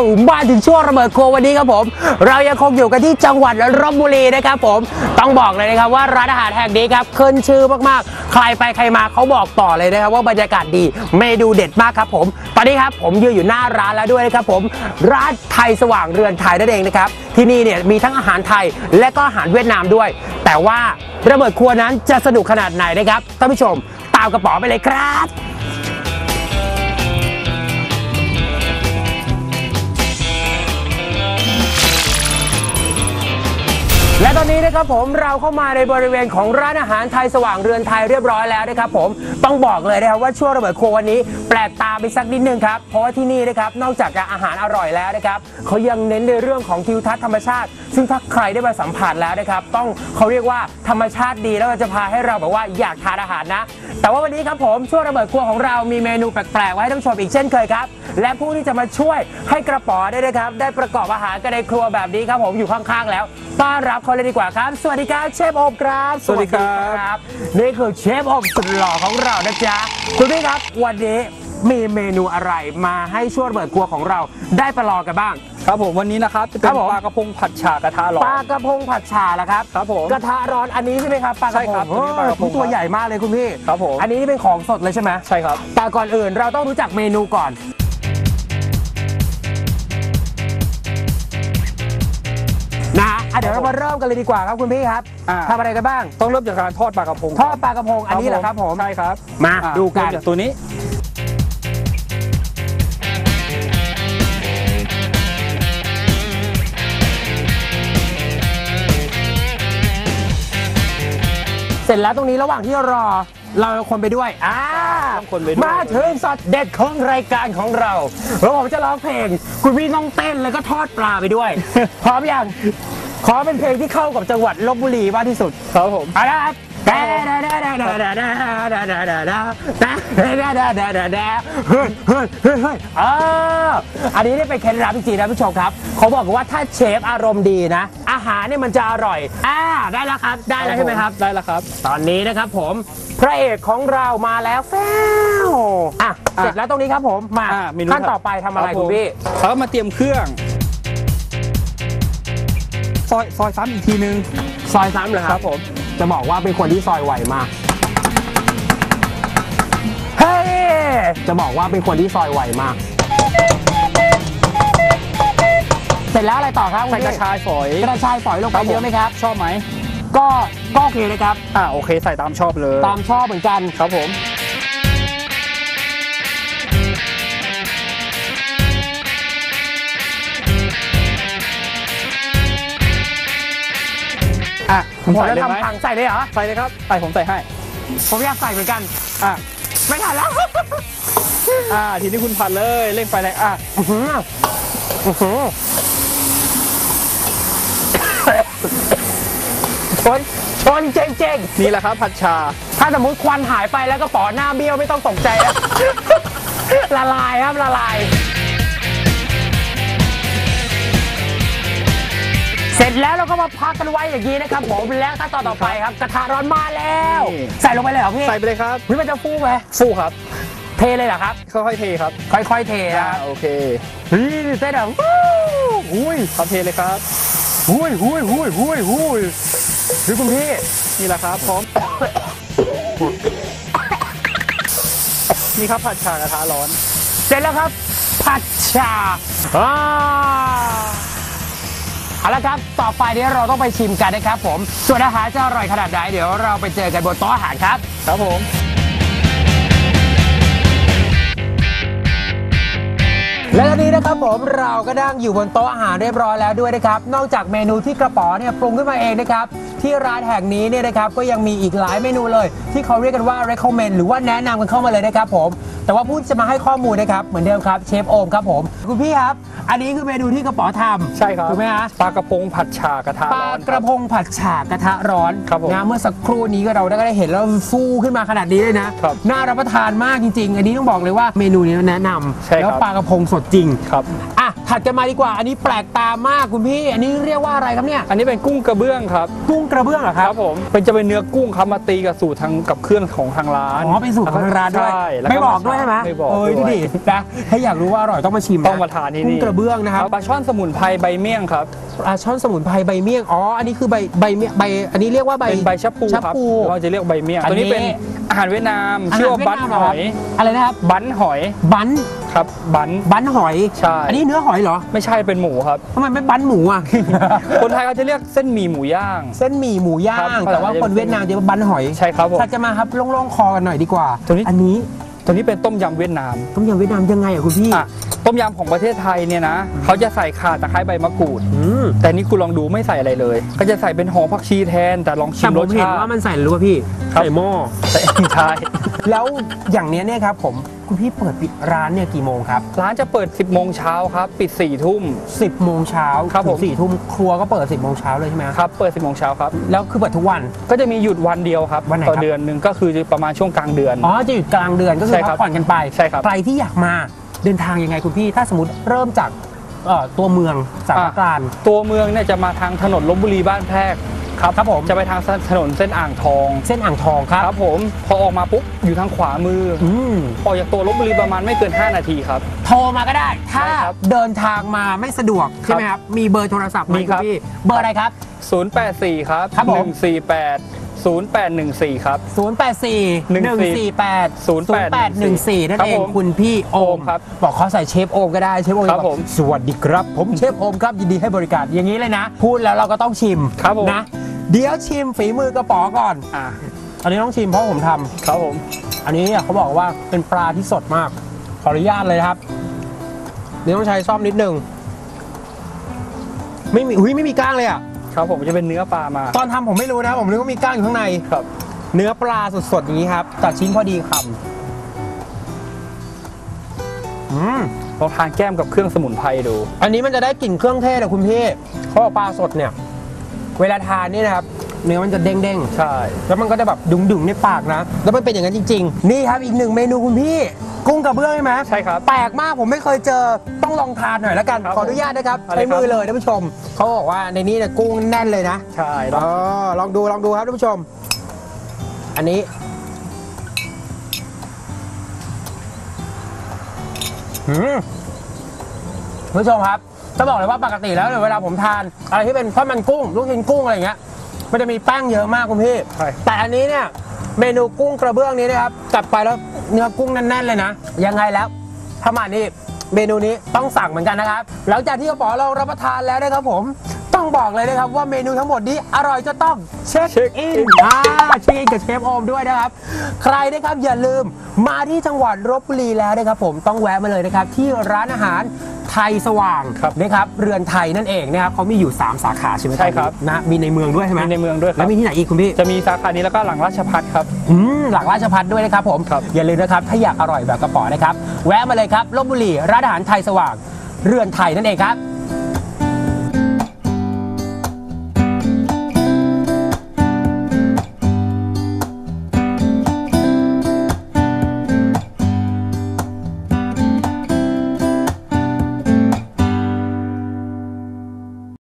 มาถึงช่วงระเบิดครัววันนี้ครับผมเรายังคงอยู่กันที่จังหวัดลพบุรีนะครับผมต้องบอกเลยนะครับว่าร้านอาหารแห่งนี้ครับขึ้นชื่อมากๆใครไปใครมาเขาบอกต่อเลยนะครับว่าบรรยากาศดีเมนูเด็ดมากครับผมตอนนี้ครับผมยืนอยู่หน้าร้านแล้วด้วยนะครับผมร้านไทยสว่างเรือนไทยนั่นเองนะครับที่นี่เนี่ยมีทั้งอาหารไทยและก็อาหารเวียดนามด้วยแต่ว่าระเบิดครัวนั้นจะสนุกขนาดไหนนะครับท่านผู้ชมตามกระป๋อไปเลยครับและตอนนี้นะครับผมเราเข้ามาในบริเวณของร้านอาหารไทยสว่างเรือนไทยเรียบร้อยแล้วนะครับผมต้องบอกเลยนะครับว่าช่วงระเบิดครัววันนี้แปลกตาไปสักนิดนึงครับเพราะว่าที่นี่นะครับนอกจากจะอาหารอร่อยแล้วนะครับเขายังเน้นในเรื่องของทิวทัศน์ธรรมชาติซึ่งถ้าใครได้มาสัมผัสแล้วนะครับต้องเขาเรียกว่าธรรมชาติดีแล้วจะพาให้เราแบบว่าอยากทานอาหารนะแต่ว่าวันนี้ครับผมช่วงระเบิดครัวของเรามีเมนูแปลกๆไว้ให้ท่านผู้ชมอีกเช่นเคยครับและผู้ที่จะมาช่วยให้กระป๋อได้นะครับได้ประกอบอาหารกันในครัวแบบนี้ครับผมอยู่ข้างๆแล้วต้อนรับเขาเลยดีกว่าครับสวัสดีครับเชฟโอมครับสวัสดีครับนี่คือเชฟโอมสุดหล่อของเรานะจ๊ะคุณพี่ครับวันนี้มีเมนูอะไรมาให้ช่วงระเบิดครัวของเราได้ประลองกันบ้างครับผมวันนี้นะครับจะเป็นปลากระพงผัดฉ่ากระทะร้อนปลากระพงผัดฉ่าละครับครับผมกระทะร้อนอันนี้ใช่ไหมครับปลากระพงตัวใหญ่มากเลยคุณพี่ครับผมอันนี้เป็นของสดเลยใช่ไหมใช่ครับแต่ก่อนอื่นเราต้องรู้จักเมนูก่อนนะเดี๋ยวเรามาเริ่มกันเลยดีกว่าครับคุณพี่ครับทำอะไรกันบ้างต้องเริ่มจากการทอดปลากระพงทอดปลากระพงอันนี้เหรอครับผมใช่ครับมาดูกันตัวนี้เสร็จแล้วตรงนี้ระหว่างที่รอเราคนไปด้วยมาถึงสัตว์เด็ดของรายการของเราแล้วผมจะร้องเพลงคุณพี่ต้องเต้นแล้วก็ทอดปลาไปด้วยพร้อมยังขอเป็นเพลงที่เข้ากับจังหวัดลพบุรีมากที่สุดครับผมครับอันนี้ได้เป็นเคล็ดลับจริงๆนะผู้ชมครับเขาบอกว่าถ้าเชฟอารมณ์ดีนะอาหารเนี่ยมันจะอร่อยได้แล้วครับได้แล้วใช่ไหมครับได้แล้วครับตอนนี้นะครับผมพระเอกของเรามาแล้วแฟวเสร็จแล้วตรงนี้ครับผมมาขั้นต่อไปทำอะไรคุณพี่เขามาเตรียมเครื่องซอยซ้ำอีกทีนึงซอยซ้ำเหรอครับผมจะบอกว่าเป็นคนที่ซอยไวมากเฮ้ยจะบอกว่าเป็นคนที่ซอยไวมากเสร็จแล้วอะไรต่อครับใส่กระชายฝอยลงไปเยอะไหมครับชอบไหมก็โอเคเลยครับโอเคใส่ตามชอบเลยตามชอบเหมือนกันครับผมผมจะทำถังใส่เลยเหรอใส่เลยครับผมใส่ให้ผมอยากใส่เหมือนกันไม่ทันแล้วทีนี้คุณผัดเลยเร่งไฟแรงชนเจ๋งนี่แหละครับผัดชาถ้าสมมติควันหายไปแล้วก็ป๋อหน้าเบี้ยวไม่ต้องตกใจนะละลายครับละลายเสร็จแล้วเราก็มาพักกันไว้อย่างนี้นะครับผมแล้วขั้นตอนต่อไปครับกระทะร้อนมาแล้วใส่ลงไปเลยเหรอพี่ใส่ไปเลยครับมันจะฟูไหมฟูครับเทเลยเหรอครับค่อยๆเทครับค่อยๆเทนะโอเคเสร็จแล้วครับเทเลยครับดูคุณพี่นี่แหละครับพร้อมนี่ครับผัดชากระทะร้อนเสร็จแล้วครับผัดชาเอาละครับต่อไปนี้เราต้องไปชิมกันนะครับผมส่วนอาหารจะอร่อยขนาดไหนเดี๋ยวเราไปเจอกันบนโต๊ะอาหารครับครับผมและตอนนี้นะครับผมเราก็นั่งอยู่บนโต๊ะอาหารเรียบร้อยแล้วด้วยนะครับนอกจากเมนูที่กระป๋อเนี่ยปรุงขึ้นมาเองนะครับที่ร้านแห่งนี้เนี่ยนะครับก็ยังมีอีกหลายเมนูเลยที่เขาเรียกกันว่า recommend หรือว่าแนะนำกันเข้ามาเลยนะครับผมแต่ว่าผู้จะมาให้ข้อมูลนะครับเหมือนเดิมครับเชฟโอมครับผมคุณพี่ครับอันนี้คือเมนูที่กระป๋อทำใช่ครับถูกไหมฮะปลากระพงผัดฉ่ากระทะร้อนปลากระพงผัดฉ่ากระทะร้อนนะเมื่อสักครู่นี้ก็เราได้เห็นแล้วฟูขึ้นมาขนาดนี้เลยนะน่ารับประทานมากจริงๆอันนี้ต้องบอกเลยว่าเมนูนี้แนะนำแล้วปลากระพงสดจริงครับทถัดกันมาดีกว่า อันนี้แปลกตามากคุณพี่ อันนี้เรียกว่าอะไรครับเนี่ยอันนี้เป็นกุ้งกระเบื้องครับกุ้งกระเบื้องเหรอครับผมจะเป็นเนื้อกุ้งครับมาตีกับสูตรทางกับเครื่องของทางร้านอ๋อเป็นสูตรของทางร้านด้วยใช่แล้วไม่บอกด้วยใช่ไหมไม่บอกเอ้ยด้วยดูดินะถ้าอยากรู้ว่าอร่อยต้องมาชิมต้องมาทานที่กุ้งนี่กระเบื้องนะครับปลาช่อนสมุนไพรใบเมี่ยงครับปลาช่อนสมุนไพรใบเมี่ยงอ๋ออันนี้คือใบเมี่ยงอันนี้เรียกว่าใบเป็นใบชะพูครับเราจะเรียกใบเมี่ยงอันนี้ตัวนี้เป็นอาหารเวียดนามชื่อว่าบั้นหอยอะไรนะครับบั้นหอยบั้นครับบั้นบั้นหอยใช่อันนี้เนื้อหอยเหรอไม่ใช่เป็นหมูครับทำไมไม่บั้นหมูอ่ะคนไทยเขาจะเรียกเส้นหมี่หมูย่างเส้นหมี่หมูย่าครังบแต่ว่าคนเวียดนามจะเรียกว่าบั้นหอยใช่ครับผมถัดกันมาครับโล่งๆคอกันหน่อยดีกว่าตัวนี้อันนี้ตัวนี้เป็นต้มยำเวียดนามต้มยำเวียดนามยังไงอ่ะคุณพี่อ่ะต้มยำของประเทศไทยเนี่ยนะเขาจะใส่ข่าตะไคร้ใบมะกรูดอืมแต่นี่คุณลองดูไม่ใส่อะไรเลย ก็จะใส่เป็นหอมผักชีแทน แต่ลองชิแต่มผรมสเห็นชาติว่ามันใส่หรือว่าพี่ครับใส่หม้อใส่ใช่แล้วอย่างเนี้ยเนี่ยครับผมคุณพี่เปิดปิดร้านเนี่ยกี่โมงครับร้านจะเปิด 10 โมงเช้าครับ ปิด 4 ทุ่ม 10 โมงเช้าครับผมถึง4 ทุ่มครัวก็เปิด 10 โมงเช้าเลยใช่ไหมครับ เปิด 10 โมงเช้าครับแล้วคือเปิดทุกวันก็จะมีหยุดวันเดียวครับวันไหนต่อครับเดือนหนึ่งก็คือประมาณช่วงกลางเดือนอ๋อจะหยุดกลางเดือนก็คือใช่คพัรักบผ่อนกันไปใช่ครับใครที่อยากมาเดินทางยังไงคุณพี่ ถ้าสมมติเริ่มจากตัวเมืองสารกลางตัวเมืองเนี่ยจะมาทางถนนลพบุรีบ้านแพรกครับผมจะไปทางถนนเส้นอ่างทองเส้นอ่างทองครับครับผมพอออกมาปุ๊บอยู่ทางขวามืออืมออกจากตัวลพบุรีประมาณไม่เกิน 5 นาทีครับโทรมาก็ได้ ถ้าใช่ครับเดินทางมาไม่สะดวกใช่ไหมครับมีเบอร์โทรศัพท์ไหมมีครับณพี่เบอร์อะไรครับ 084 ครับครับผม 148 0814 ครับ 084 148 0814นั่นครับเองผมคุณพี่โอมครับบอกเขาใส่เชฟโอมก็ได้เชฟโอมครับบอกผมสวัสดีครับ ผมเชฟโอมครับยินดีให้บริการอย่างนี้เลยนะ พูดแล้วเราก็ต้องชิมครับผมนะเดี๋ยวชิมฝีมือกระป๋อก่อนอ่าอันนี้ต้องชิมเพราะผมทำครับผมอันนี้เนี่ยเขาบอกว่าเป็นปลาที่สดมาก ขออนุญาตเลยนะครับนี่ต้องใช้ซ่อมนิดนึงไม่มีก้างเลยอ่ะครับผมจะเป็นเนื้อปลามาตอนทำผมไม่รู้นะผมนึกว่ามีก้างอยู่ข้างในครับเนื้อปลาสดๆอย่างนี้ครับตัดชิ้นพอดีคำลองทานแก้มกับเครื่องสมุนไพรดูอันนี้มันจะได้กลิ่นเครื่องเทศอะคุณพี่เพราะว่าปลาสดเนี่ย เวลาทานนี่นะครับ เนื้อมันจะเด้งใช่ๆแล้วมันก็จะแบบดึงๆในปากนะ แล้วมันเป็นอย่างนั้นจริง ๆ นี่ครับอีกหนึ่งเมนูคุณพี่ กุ้งกระเบื้องใช่ไหมใช่ครับแปลกมากผมไม่เคยเจอต้องลองทานหน่อยแล้วกันครับขออนุญาตนะครับอะไรใช้ครับมือเลยท่านผู้ชมเขาบอกว่าในนี้เนี่ยกุ้งแน่นเลยนะใช่ลองดูครับท่านผู้ชม อันนี้ท่านผู้ชมครับจะบอกเลยว่าปกติแล้วเนี่ยเวลาผมทานอะไรที่เป็นข้าวมันกุ้งลูกชิ้นกุ้งอะไรอย่างเงี้ยมันจะมีแป้งเยอะมากคุณพี่ใช่แต่อันนี้เนี่ยเมนูกุ้งกระเบื้องนี้นะครับจัดไปแล้วเนื้อกุ้งแน่นๆเลยนะยังไงแล้วถ้ามานี่เมนูนี้ต้องสั่งเหมือนกันนะครับหลังจากที่กระป๋อเรารับประทานแล้วนะครับผมต้องบอกเลยนะครับว่าเมนูทั้งหมดนี้อร่อยจะต้องเช็คอินเช็คอินกับเชฟโอมด้วยนะครับใครนะครับอย่าลืมมาที่จังหวัดลพบุรีแล้วนะครับผมต้องแวะมาเลยนะครับที่ร้านอาหารไทยสว่างครับนะครับเรือนไทยนั่นเองนะครับเขามีอยู่3สาขาใช่ไหมใช่ครับนะมีในเมืองด้วยใช่ไหมมีในเมืองด้วยคแล้รับวมีที่ไหนอีกคุณพี่จะมีสาขานี้แล้วก็หลังราชพัฒครับหลังราชพัฒด้วยนะครับผมครับอย่าลืมนะครับถ้าอยากอร่อยแบบกระป๋อนะครับแวะมาเลยครับลพบุรีร้านอาหารไทยสว่างเรือนไทยนั่นเองครับ